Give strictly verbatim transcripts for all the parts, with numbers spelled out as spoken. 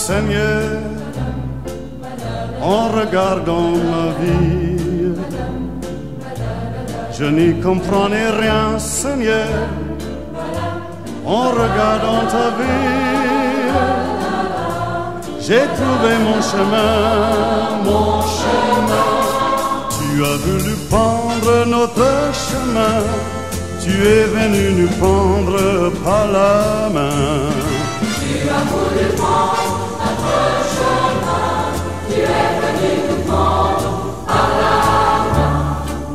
Seigneur, en regardant ma vie, je n'y comprenais rien, Seigneur, en regardant ta vie, j'ai trouvé mon chemin, mon chemin. Tu as voulu prendre notre chemin, tu es venu nous prendre par la main. Tu as voulu prendre notre chemin, tu es venu nous prendre par la main.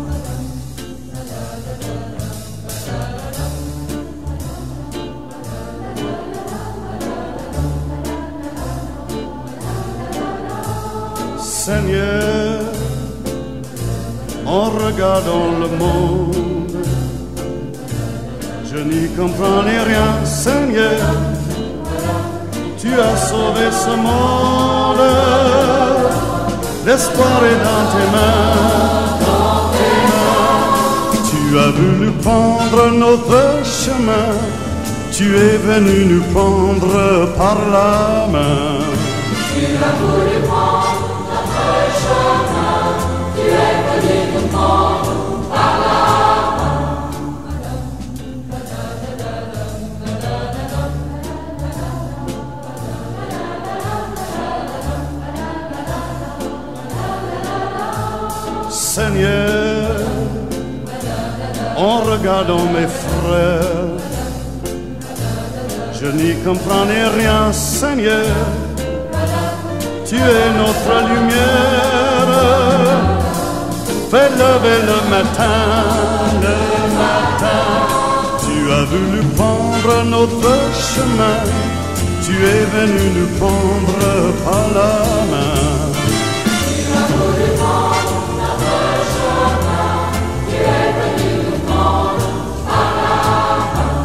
Seigneur, en regardant le monde, je n'y comprenais rien, Seigneur. Tu as sauvé ce monde, l'espoir est dans tes mains, dans tes mains. Tu as voulu prendre notre chemin, tu es venu nous prendre par la main. Tu as voulu prendre notre chemin, tu es venu nous prendre par la main. Seigneur, en regardant mes frères, je n'y comprenais rien, Seigneur. Tu es notre lumière, fais lever le matin, le matin. Tu as voulu prendre notre chemin, tu es venu nous prendre par la main. Tu as voulu prendre notre chemin, tu es venu nous prendre par la main.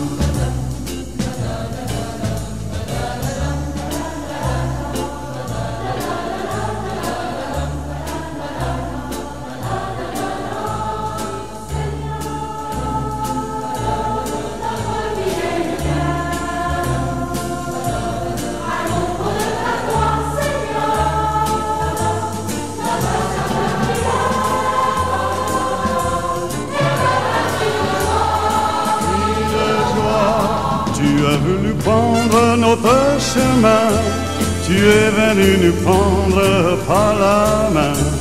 Tu as voulu prendre notre chemin, tu es venu nous prendre par la main.